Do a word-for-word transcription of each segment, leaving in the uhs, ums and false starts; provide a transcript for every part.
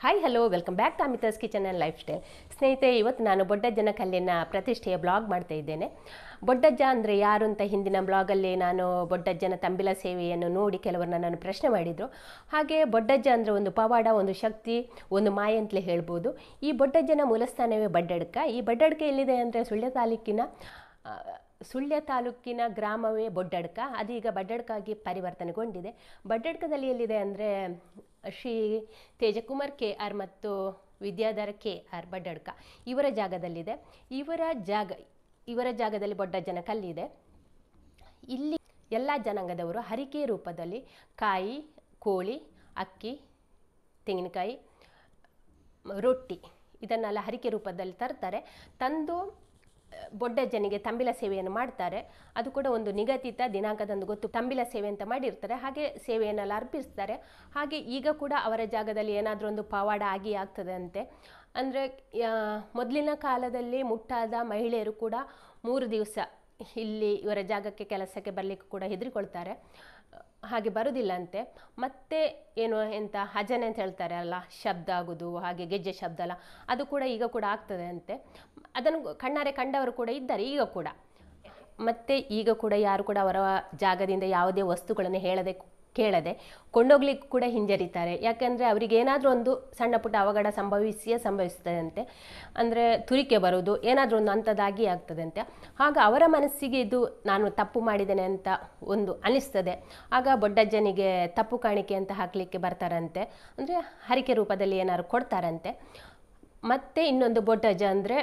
Hi hello welcome back to Amitha's kitchen and lifestyle. ಸ್ನೇಹಿತರೆ, ಇವತ್ತು ನಾನು ಬೊಡ್ಡಜ್ಜನ ಕಲ್ಲಿನ ಪ್ರತಿಷ್ಠೆಯ ಬ್ಲಾಗ್ ಮಾಡ್ತಾ ಇದ್ದೇನೆ. ಬೊಡ್ಡಜ್ಜ ಅಂದರೆ ಯಾರು ಅಂತ ಹಿಂದಿನ ಬ್ಲಾಗಲ್ಲಿ ನಾನು ಬೊಡ್ಡಜ್ಜನ ತಂಬಿಲ ಸೇವೆಯನ್ನು ನೋಡಿ ಕೆಲವರು ನನ್ನನ್ನು ಪ್ರಶ್ನೆ ಮಾಡಿದರು. ಹಾಗೆ ಬೊಡ್ಡಜ್ಜ ಅಂದರೆ ಒಂದು ಪವಾಡ, ಒಂದು ಶಕ್ತಿ, ಒಂದು ಮಾಯೆ ಅಂತಲೇ ಹೇಳ್ಬೋದು. ಈ ಬೊಡ್ಡಜ್ಜನ ಮೂಲಸ್ಥಾನವೇ ಬಡ್ಡಡ್ಕ. ಈ ಬಡ್ಡಡ್ಕ ಎಲ್ಲಿದೆ ಅಂದರೆ ಸುಳ್ಯ ತಾಲೂಕಿನ ಸುಳ್ಯ ತಾಲೂಕಿನ ಗ್ರಾಮವೇ ಬೊಡ್ಡಡ್ಕ. ಅದೀಗ ಬಡ್ಡಡ್ಕಾಗಿ ಪರಿವರ್ತನೆಗೊಂಡಿದೆ. ಬಡ್ಡಡ್ಕದಲ್ಲಿ ಎಲ್ಲಿದೆ ಅಂದರೆ ಶ್ರೀ ತೇಜಕುಮಾರ್ ಕೆ ಆರ್ ಮತ್ತು ವಿದ್ಯಾಧರ ಕೆ ಆರ್ ಬಡ್ಡಡ್ಕ ಇವರ ಜಾಗದಲ್ಲಿದೆ. ಇವರ ಜಾಗ ಇವರ ಜಾಗದಲ್ಲಿ ಬೊಡ್ಡಜ್ಜನ ಕಲ್ಲಿದೆ. ಇಲ್ಲಿ ಎಲ್ಲ ಜನಾಂಗದವರು ಹರಿಕೆ ರೂಪದಲ್ಲಿ ಕಾಯಿ, ಕೋಳಿ, ಅಕ್ಕಿ, ತೆಂಗಿನಕಾಯಿ, ರೊಟ್ಟಿ ಇದನ್ನೆಲ್ಲ ಹರಿಕೆ ರೂಪದಲ್ಲಿ ತರ್ತಾರೆ. ತಂದು ಬೊಡ್ಡಜ್ಜನಿಗೆ ತಂಬಿಲ ಸೇವೆಯನ್ನು ಮಾಡ್ತಾರೆ. ಅದು ಕೂಡ ಒಂದು ನಿಗದಿತ ದಿನಾಂಕದಂದು ಗೊತ್ತು ತಂಬಿಲ ಸೇವೆ ಅಂತ ಮಾಡಿರ್ತಾರೆ. ಹಾಗೆ ಸೇವೆಯನ್ನೆಲ್ಲ ಅರ್ಪಿಸ್ತಾರೆ. ಹಾಗೆ ಈಗ ಕೂಡ ಅವರ ಜಾಗದಲ್ಲಿ ಏನಾದರೂ ಒಂದು ಪವಾಡ ಆಗಿ ಆಗ್ತದೆ ಅಂತೆ. ಅಂದರೆ ಮೊದಲಿನ ಕಾಲದಲ್ಲಿ ಮುಟ್ಟಾದ ಮಹಿಳೆಯರು ಕೂಡ ಮೂರು ದಿವಸ ಇಲ್ಲಿ ಇವರ ಜಾಗಕ್ಕೆ ಕೆಲಸಕ್ಕೆ ಬರಲಿಕ್ಕೆ ಕೂಡ ಹೆದರಿಕೊಳ್ತಾರೆ. ಹಾಗೆ ಬರೋದಿಲ್ಲ ಅಂತೆ. ಮತ್ತೆ ಏನು ಎಂತ ಹಜನೆ ಅಂತ ಹೇಳ್ತಾರೆ ಅಲ್ಲ, ಶಬ್ದ ಆಗೋದು, ಹಾಗೆ ಗೆಜ್ಜೆ ಶಬ್ದ ಅಲ್ಲ, ಅದು ಕೂಡ ಈಗ ಕೂಡ ಆಗ್ತದೆ ಅಂತೆ. ಅದನ್ನು ಕಣ್ಣಾರೆ ಕಂಡವರು ಕೂಡ ಇದ್ದಾರೆ ಈಗ ಕೂಡ. ಮತ್ತು ಈಗ ಕೂಡ ಯಾರು ಕೂಡ ಅವರ ಜಾಗದಿಂದ ಯಾವುದೇ ವಸ್ತುಗಳನ್ನು ಹೇಳದೆ ಕೇಳದೆ ಕೊಂಡೋಗ್ಲಿಕ್ಕೆ ಕೂಡ ಹಿಂಜರಿತಾರೆ. ಯಾಕೆಂದರೆ ಅವರಿಗೆ ಏನಾದರೂ ಒಂದು ಸಣ್ಣ ಪುಟ್ಟ ಅವಘಡ ಸಂಭವಿಸಿಯೇ ಸಂಭವಿಸ್ತದೆ ಅಂತೆ. ಅಂದರೆ ತುರಿಕೆ ಬರೋದು, ಏನಾದರೂ ಒಂದು ಅಂಥದ್ದಾಗಿ ಆಗ್ತದೆ ಅಂತೆ. ಆಗ ಅವರ ಮನಸ್ಸಿಗೆ ಇದು ನಾನು ತಪ್ಪು ಮಾಡಿದ್ದೇನೆ ಅಂತ ಒಂದು ಅನಿಸ್ತದೆ. ಆಗ ಬೊಡ್ಡಜ್ಜನಿಗೆ ತಪ್ಪು ಕಾಣಿಕೆ ಅಂತ ಹಾಕಲಿಕ್ಕೆ ಬರ್ತಾರಂತೆ. ಅಂದರೆ ಹರಿಕೆ ರೂಪದಲ್ಲಿ ಏನಾದ್ರು ಕೊಡ್ತಾರಂತೆ. ಮತ್ತು ಇನ್ನೊಂದು ಬೊಡ್ಡಜ್ಜ ಅಂದರೆ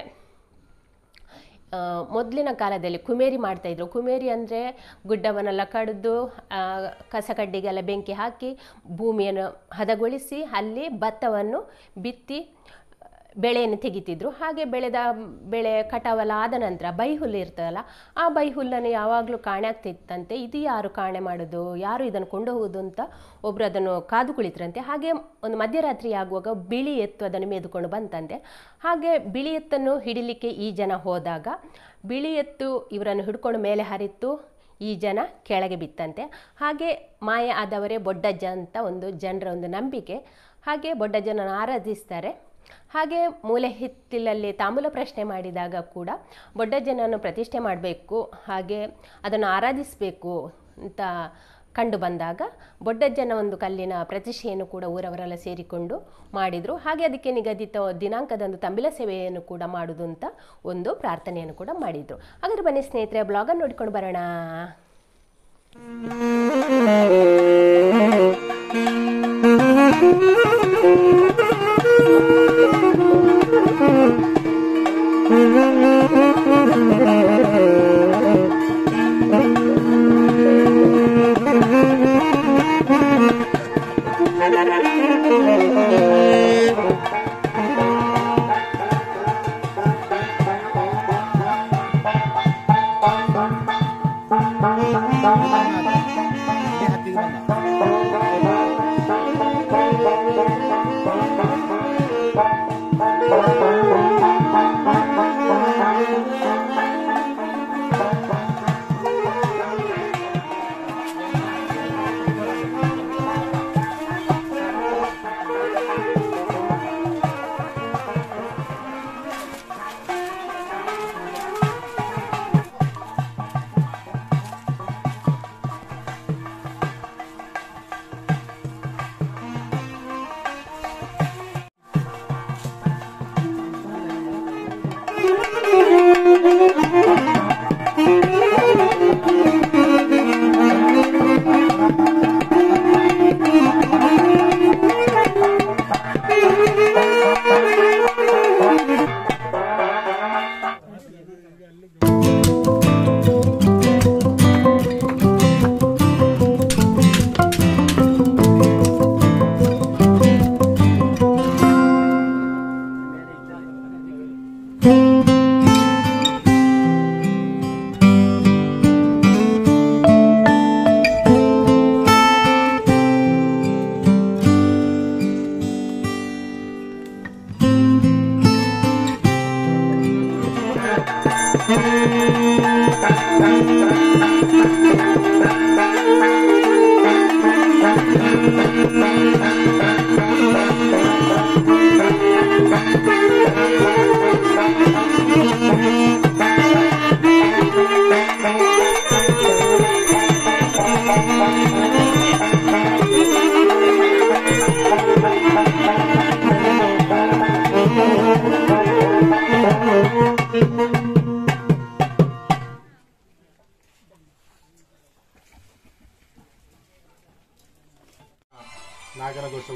ಮೊದಲಿನ ಕಾಲದಲ್ಲಿ ಕುಮೇರಿ ಮಾಡ್ತಾಯಿದ್ರು. ಕುಮೇರಿ ಅಂದರೆ ಗುಡ್ಡವನ್ನೆಲ್ಲ ಕಡಿದು ಕಸ ಕಡ್ಡಿಗೆಲ್ಲ ಬೆಂಕಿ ಹಾಕಿ ಭೂಮಿಯನ್ನು ಹದಗೊಳಿಸಿ ಅಲ್ಲಿ ಭತ್ತವನ್ನು ಬಿತ್ತಿ ಬೆಳೆಯನ್ನು ತೆಗಿತಿದ್ರು. ಹಾಗೆ ಬೆಳೆದ ಬೆಳೆ ಕಟಾವೆಲ್ಲ ಆದ ನಂತರ ಬೈಹುಲ್ಲು ಇರ್ತದಲ್ಲ, ಆ ಬೈಹುಲ್ಲನ್ನು ಯಾವಾಗಲೂ ಕಾಣೆ ಆಗ್ತಿತ್ತಂತೆ. ಇದು ಯಾರು ಕಾಣೆ ಮಾಡೋದು, ಯಾರು ಇದನ್ನು ಕೊಂಡು ಹೋಗೋದು ಅಂತ ಒಬ್ಬರು ಅದನ್ನು ಕಾದು ಕುಳಿತರಂತೆ. ಹಾಗೆ ಒಂದು ಮಧ್ಯರಾತ್ರಿ ಆಗುವಾಗ ಬಿಳಿ ಎತ್ತು ಅದನ್ನು ಮೇದುಕೊಂಡು ಬಂತಂತೆ. ಹಾಗೆ ಬಿಳಿ ಎತ್ತನ್ನು ಹಿಡಿಲಿಕ್ಕೆ ಈ ಜನ ಹೋದಾಗ ಬಿಳಿ ಎತ್ತು ಇವರನ್ನು ಹಿಡ್ಕೊಂಡು ಮೇಲೆ ಹರಿತು ಈ ಜನ ಕೆಳಗೆ ಬಿತ್ತಂತೆ. ಹಾಗೆ ಮಾಯ ಆದವರೇ ಬೊಡ್ಡಜ್ಜ ಅಂತ ಒಂದು ಜನರ ಒಂದು ನಂಬಿಕೆ. ಹಾಗೆ ಬೊಡ್ಡಜ್ಜನನ್ನು ಆರಾಧಿಸ್ತಾರೆ. ಹಾಗೆ ಮೂಲೆ ಹಿತ್ತಲಲ್ಲಿ ತಾಂಬೂಲ ಪ್ರಶ್ನೆ ಮಾಡಿದಾಗ ಕೂಡ ಬೊಡ್ಡಜ್ಜನನ್ನು ಪ್ರತಿಷ್ಠೆ ಮಾಡಬೇಕು, ಹಾಗೆ ಅದನ್ನು ಆರಾಧಿಸಬೇಕು ಅಂತ ಕಂಡು ಬಂದಾಗ ಬೊಡ್ಡಜ್ಜನ ಒಂದು ಕಲ್ಲಿನ ಪ್ರತಿಷ್ಠೆಯನ್ನು ಕೂಡ ಊರವರೆಲ್ಲ ಸೇರಿಕೊಂಡು ಮಾಡಿದರು. ಹಾಗೆ ಅದಕ್ಕೆ ನಿಗದಿತ ದಿನಾಂಕದಂದು ತಂಬಿಲ ಸೇವೆಯನ್ನು ಕೂಡ ಮಾಡೋದು ಅಂತ ಒಂದು ಪ್ರಾರ್ಥನೆಯನ್ನು ಕೂಡ ಮಾಡಿದರು. ಹಾಗಾದ್ರೆ ಬನ್ನಿ ಸ್ನೇಹಿತರೆ, ಬ್ಲಾಗನ್ನು ನೋಡಿಕೊಂಡು ಬರೋಣ.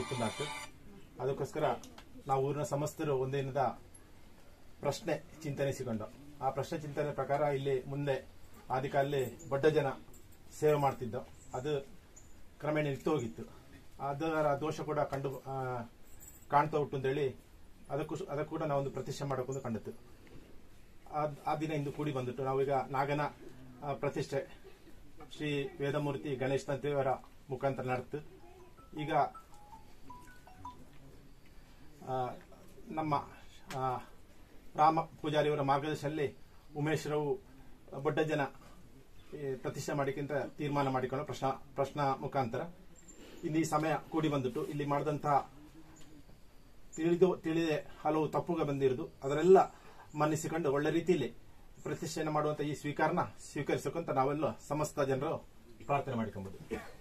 ಉಪ್ಪುಂದಾಗ್ತದೆ. ಅದಕ್ಕೋಸ್ಕರ ನಾವು ಊರಿನ ಸಮಸ್ತರು ಒಂದೇನದ ಪ್ರಶ್ನೆ ಚಿಂತನೆ ಸಿಗೊಂಡು ಆ ಪ್ರಶ್ನೆ ಚಿಂತನೆ ಪ್ರಕಾರ ಇಲ್ಲಿ ಮುಂದೆ ಆದಿಕಾಲಲ್ಲಿ ಬೊಡ್ಡ ಜನ ಸೇವೆ ಮಾಡ್ತಿದ್ದೋ ಅದು ಕ್ರಮೇಣ ನಿಂತು ಹೋಗಿತ್ತು. ಅದರ ದೋಷ ಕೂಡ ಕಂಡು ಕಾಣ್ತಾ ಉಂಟು ಅಂತೇಳಿ ಅದಕ್ಕೂ ಅದಕ್ಕೂ ಕೂಡ ನಾವೊಂದು ಪ್ರತಿಷ್ಠೆ ಮಾಡೋಕ್ಕೊಂದು ಕಂಡಿತ್ತು. ಆ ದಿನ ಇಂದು ಕೂಡಿ ಬಂದಿಟ್ಟು ನಾವೀಗ ನಾಗನ ಪ್ರತಿಷ್ಠೆ ಶ್ರೀ ವೇದಮೂರ್ತಿ ಗಣೇಶ್ ತಂತೆಯವರ ಮುಖಾಂತರ ನಡೆತು. ಈಗ ನಮ್ಮ ರಾಮ ಪೂಜಾರಿಯವರ ಮಾರ್ಗದರ್ಶನದಲ್ಲಿ ಉಮೇಶ್ರವು ಬೊಡ್ಡ ಜನ ಪ್ರತಿಷ್ಠೆ ಮಾಡಿಕ್ಕಿಂತ ತೀರ್ಮಾನ ಮಾಡಿಕೊಂಡು ಪ್ರಶ್ನ ಪ್ರಶ್ನ ಮುಖಾಂತರ ಇಲ್ಲಿ ಸಮಯ ಕೂಡಿ ಬಂದಿಟ್ಟು ಇಲ್ಲಿ ಮಾಡಿದಂತಹ ತಿಳಿದು ತಿಳಿದೆ ಹಲವು ತಪ್ಪುಗಳು ಬಂದಿರುವುದು ಅದರೆಲ್ಲ ಮನ್ನಿಸಿಕೊಂಡು ಒಳ್ಳೆ ರೀತಿಯಲ್ಲಿ ಪ್ರತಿಷ್ಠೆಯನ್ನು ಮಾಡುವಂತ ಈ ಸ್ವೀಕಾರನ ಸ್ವೀಕರಿಸಕ್ಕಂತ ನಾವೆಲ್ಲ ಸಮಸ್ತ ಜನರು ಪ್ರಾರ್ಥನೆ ಮಾಡಿಕೊಂಬೋದು.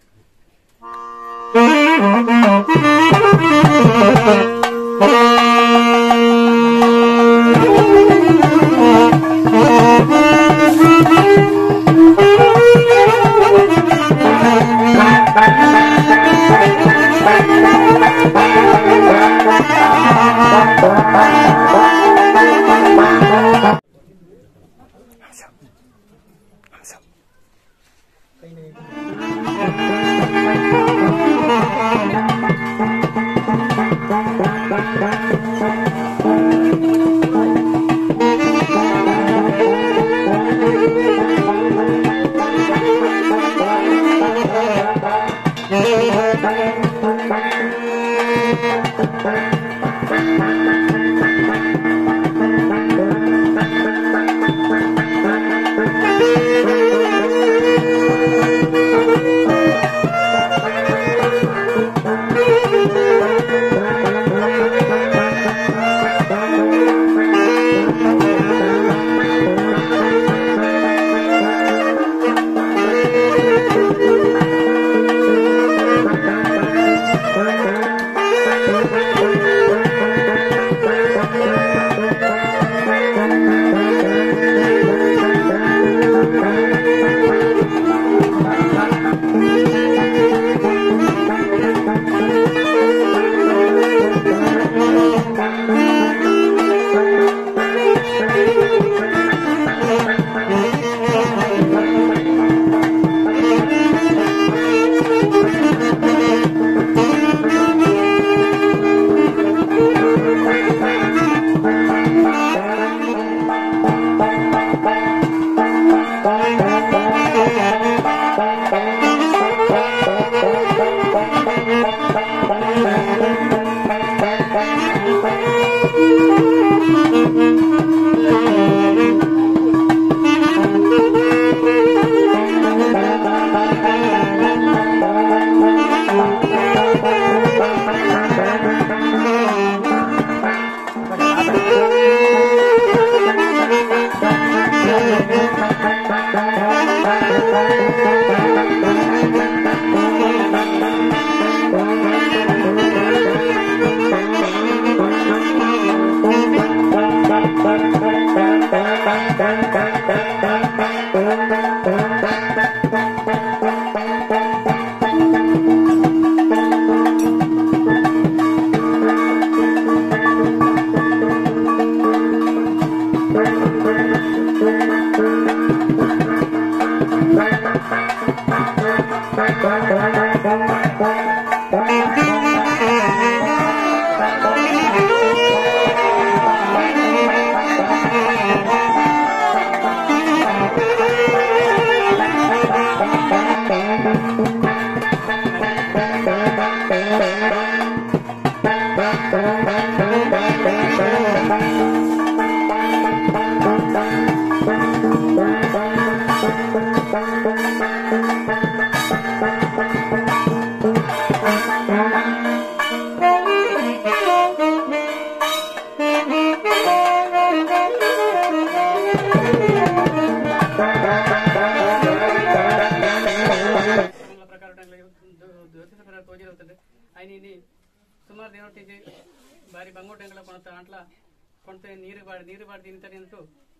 ಸುಮಾರು ದೇವಟ್ಟಿಗೆ ಬಾರಿ ಬಂಗೋಟೆಂಗಳ ಕೊಡ್ತಾ ಅಂಟ್ಲ ಕೊಡ್ತೆ ನೀರು ಬಾಡಿ ನೀರು ಬಾಡಿ ತಿಂತಾರೆ ಅಂಟು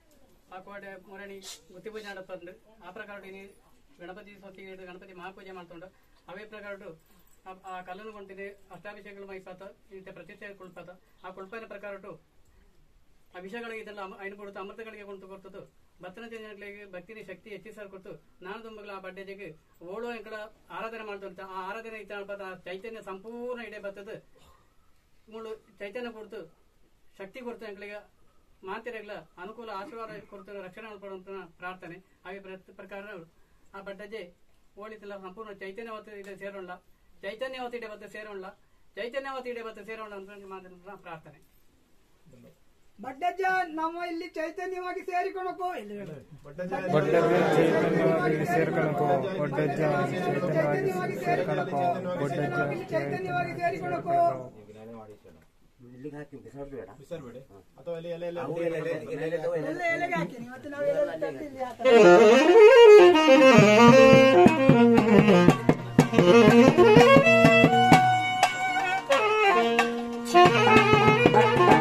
ಆ ಕೋಡೆ ಮೊರಣಿ ಗುತ್ತಿ ಪೂಜೆ ನಡಪಂದು ಆ ಪ್ರಕಾರ ಗಣಪತಿ ಸ್ವತಿ ಗಣಪತಿ ಮಹಾಪೂಜೆ ಮಾಡ್ಕೊಂಡು ಅವೇ ಪ್ರಕಾರ ಆ- ಆ ಕಲ್ಲನ್ನು ಕೊಂತೀನಿ ಅಷ್ಟಾಭಿಷೇಕಗಳು ಮೈಪಾತ ಇಂಥ ಪ್ರತಿಷ್ಠೆ ಕುಳ್ಪಾತ ಆ ಕುಳ್ಪಾನ ಪ್ರಕಾರ ಆ ವಿಷಯಗಳಿಗೆ ಇದೆಲ್ಲ ಐನು ಕೊಡುತ್ತೆ ಅಮೃತಗಳಿಗೆ ಕೊಂಡು ಕೊಡ್ತದ್ದು ಭತ್ತನ ಜನಗಳಿಗೆ ಭಕ್ತಿನಿ ಶಕ್ತಿ ಹೆಚ್ಚಿಸಾರು ಕೊಡ್ತು ನಾನು ತುಂಬಗಳ ಆ ಬಡ್ಡೆಜಿಗೆ ಓಳೋ ಎಂಕಳ ಆರಾಧನೆ ಮಾಡ್ತಂತ ಆ ಆರಾಧನೆ ಇತ್ತ ಆ ಚೈತನ್ಯ ಸಂಪೂರ್ಣ ಇಡೇ ಬರ್ತದ ಮೂಳು ಚೈತನ್ಯ ಕೊಡ್ತು ಶಕ್ತಿ ಕೊಡ್ತು ಎಂಕಳಿಗೆ ಮಾತಿರಗಳ ಅನುಕೂಲ ಆಶೀರ್ವಾದ ಕೊಡ್ತು ರಕ್ಷಣೆ ಕೊಡುವಂತ ಪ್ರಾರ್ಥನೆ ಹಾಗೆ ಪ್ರಕಾರ ಆ ಬಡ್ಡಜೆ ಓಳಿತಿಲ್ಲ ಸಂಪೂರ್ಣ ಚೈತನ್ಯವತ್ತು ಇದೆ ಸೇರೋಣ ಚೈತನ್ಯವತ್ತು ಇಡೆ ಬತ್ತ ಸೇರೋಣ ಚೈತನ್ಯವತ್ತು ಇಡೆ ಬತ್ತ ಸೇರೋಣ ಅಂತ ಮಾತ್ರ ಪ್ರಾರ್ಥನೆ. ಬಡ್ಡಜ್ಜ ನಮ್ಮ ಇಲ್ಲಿ ಚೈತನ್ಯವಾಗಿ ಸೇರಿಕೊಳಕು ಚೈತನ್ಯವಾಗಿ ಸೇರಿಕೊಳಕು ಬಿಸರ್ಬೇಡಿ ಅಥವಾ ಎಲೆ ಎಲೆ ಎಲ್ಲ ಎಲೆಗೆ ಹಾಕಿನಿ ಮತ್ತೆ ನಾವು ಎಲ್ಲ ತಟ್ಟಿಲ್ಲಿ ಹಾಕ